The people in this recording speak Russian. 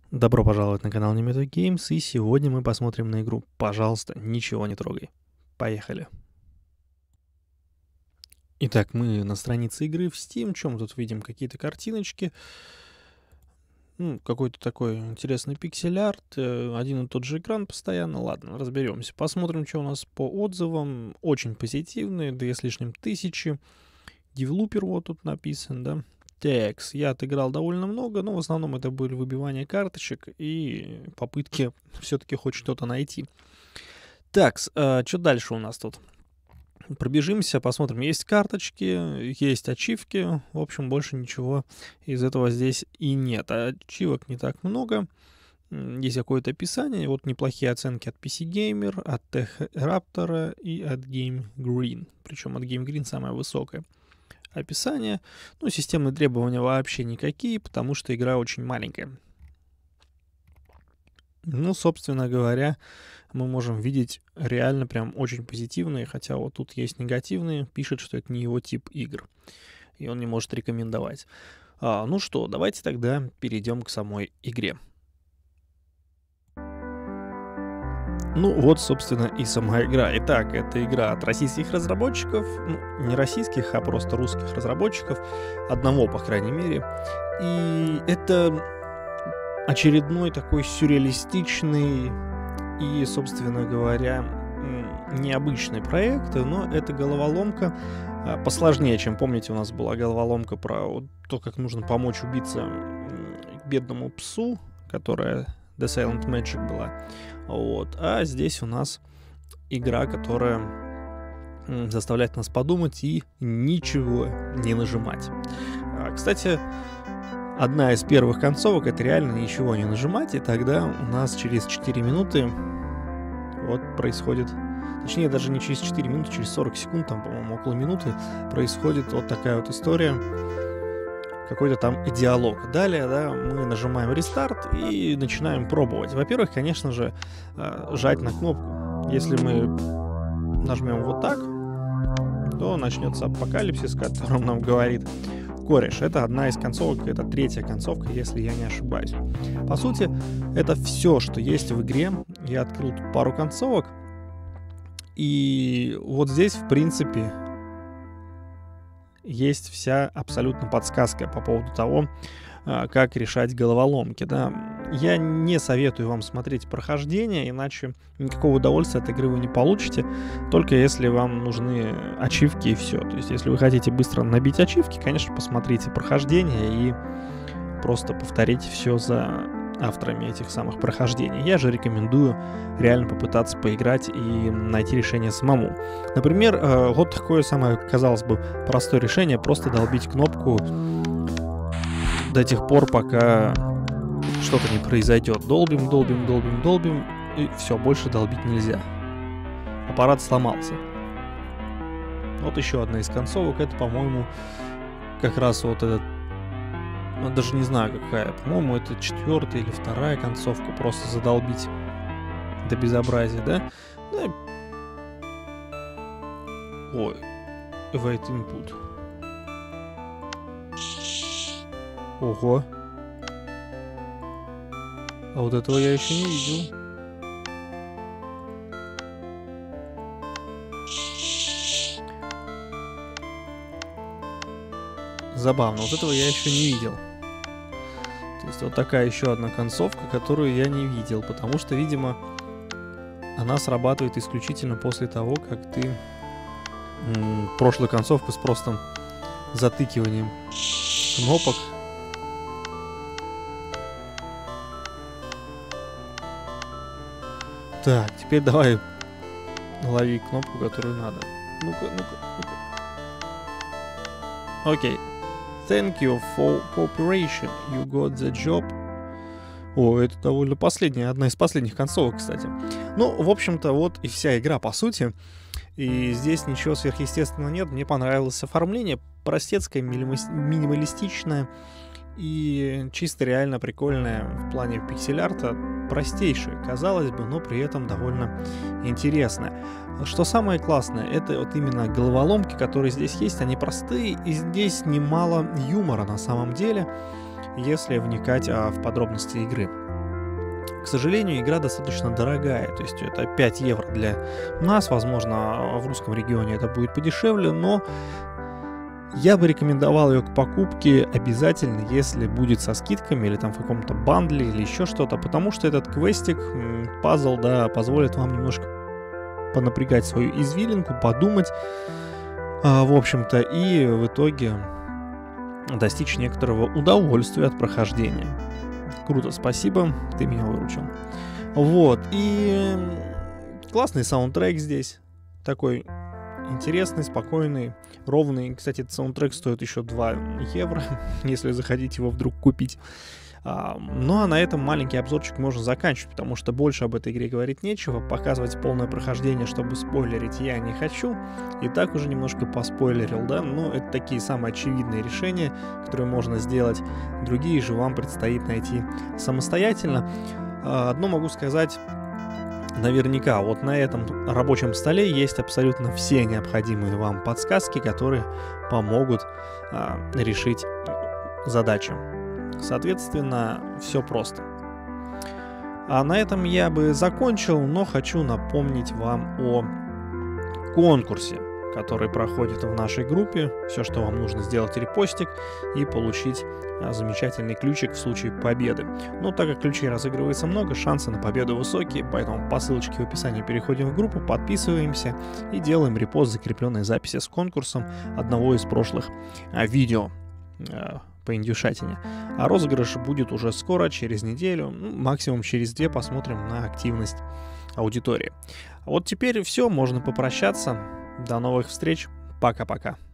Добро пожаловать на канал Немето Games, и сегодня мы посмотрим на игру. Пожалуйста, ничего не трогай. Поехали. Итак, мы на странице игры в Steam. Чем мы тут видим? Какие-то картиночки. Какой-то такой интересный пиксель-арт. Один и тот же экран постоянно. Ладно, разберемся. Посмотрим, что у нас по отзывам. Очень позитивные, 2 с лишним тысячи. Девелопер вот тут написан, да. Текс. Я отыграл довольно много, но в основном это были выбивания карточек и попытки все-таки хоть что-то найти. Так, что дальше у нас тут? Пробежимся, посмотрим. Есть карточки, есть ачивки. В общем, больше ничего из этого здесь и нет. Ачивок не так много. Есть какое-то описание. Вот неплохие оценки от PC Gamer, от Tech Raptor и от Game Green. Причем от Game Green самая высокая. Описание. Ну, системные требования вообще никакие, потому что игра очень маленькая. Ну, собственно говоря, мы можем видеть реально прям очень позитивные, хотя вот тут есть негативные, пишет, что это не его тип игр, и он не может рекомендовать. Ну что, давайте тогда перейдем к самой игре. Ну вот, собственно, и сама игра. Итак, это игра от российских разработчиков, не российских, а просто русских разработчиков, одного, по крайней мере. И это очередной такой сюрреалистичный и, собственно говоря, необычный проект, но это головоломка посложнее, чем, помните, у нас была головоломка про то, как нужно помочь убиться бедному псу, которая The Silent Magic была. Вот. А здесь у нас игра, которая заставляет нас подумать и ничего не нажимать. Кстати, одна из первых концовок — это реально ничего не нажимать, и тогда у нас через 4 минуты вот происходит, точнее даже не через 4 минуты, через 40 секунд, там, по-моему, около минуты происходит вот такая вот история, какой-то там диалог. Далее, да, мы нажимаем рестарт и начинаем пробовать. Во-первых, конечно же, жать на кнопку. Если мы нажмем вот так, то начнется апокалипсис, которым нам говорит кореш. Это одна из концовок, это 3-я концовка, если я не ошибаюсь. По сути, это все, что есть в игре. Я открыл тут пару концовок. И вот здесь, в принципе, есть вся абсолютно подсказка по поводу того, как решать головоломки. Да. Я не советую вам смотреть прохождение, иначе никакого удовольствия от игры вы не получите, только если вам нужны ачивки и все. То есть, если вы хотите быстро набить ачивки, конечно, посмотрите прохождение и просто повторите все за авторами этих самых прохождений. Я же рекомендую реально попытаться поиграть и найти решение самому. Например, вот такое самое, казалось бы, простое решение: просто долбить кнопку до тех пор, пока что-то не произойдет. Долбим, долбим, долбим, долбим, и все, больше долбить нельзя. Аппарат сломался. Вот еще одна из концовок. Это, по-моему, как раз вот этот, даже не знаю какая, по-моему, это 4-я или 2-я концовка, просто задолбить до безобразия, да? Ой, await input. Ого. А вот этого я еще не видел. Забавно, вот этого я еще не видел. То есть вот такая еще одна концовка, которую я не видел, потому что, видимо, она срабатывает исключительно после того, как ты прошлую концовку с простым затыкиванием кнопок Так, теперь давай лови кнопку, которую надо. Ну-ка, ну-ка, ну-ка. Окей. Thank you for cooperation. You got the job. О, это довольно последняя, одна из последних концовок, кстати. Ну, в общем-то, вот и вся игра, по сути. И здесь ничего сверхъестественного нет. Мне понравилось оформление. Простецкое, минималистичное. И чисто реально прикольное в плане пиксель-арта. Простейшее, казалось бы, но при этом довольно интересное. Что самое классное, это вот именно головоломки, которые здесь есть. Они простые, и здесь немало юмора на самом деле, если вникать в подробности игры. К сожалению, игра достаточно дорогая, то есть это 5 евро для нас, возможно, в русском регионе это будет подешевле, но я бы рекомендовал ее к покупке обязательно, если будет со скидками или там в каком-то бандле или еще что-то, потому что этот квестик, пазл, да, позволит вам немножко понапрягать свою извилинку, подумать, в общем-то, и в итоге достичь некоторого удовольствия от прохождения. Круто, спасибо, ты меня выручил. Вот, и классный саундтрек здесь, такой интересный, спокойный, ровный. Кстати, этот саундтрек стоит еще 2 евро, если захотите его вдруг купить. Ну а на этом маленький обзорчик можно заканчивать, потому что больше об этой игре говорить нечего. Показывать полное прохождение, чтобы спойлерить, я не хочу. И так уже немножко поспойлерил, да? Но это такие самые очевидные решения, которые можно сделать. Другие же вам предстоит найти самостоятельно. Одно могу сказать наверняка, вот на этом рабочем столе есть абсолютно все необходимые вам подсказки, которые помогут решить задачу. Соответственно, все просто. А на этом я бы закончил, но хочу напомнить вам о конкурсе, который проходит в нашей группе. Все, что вам нужно, сделать репостик и получить замечательный ключик в случае победы. Но так как ключей разыгрывается много, шансы на победу высокие, поэтому по ссылочке в описании переходим в группу, подписываемся и делаем репост закрепленной записи с конкурсом одного из прошлых видео по индюшатине. А розыгрыш будет уже скоро, через неделю, максимум через 2, посмотрим на активность аудитории. Вот теперь все, можно попрощаться. До новых встреч, пока-пока.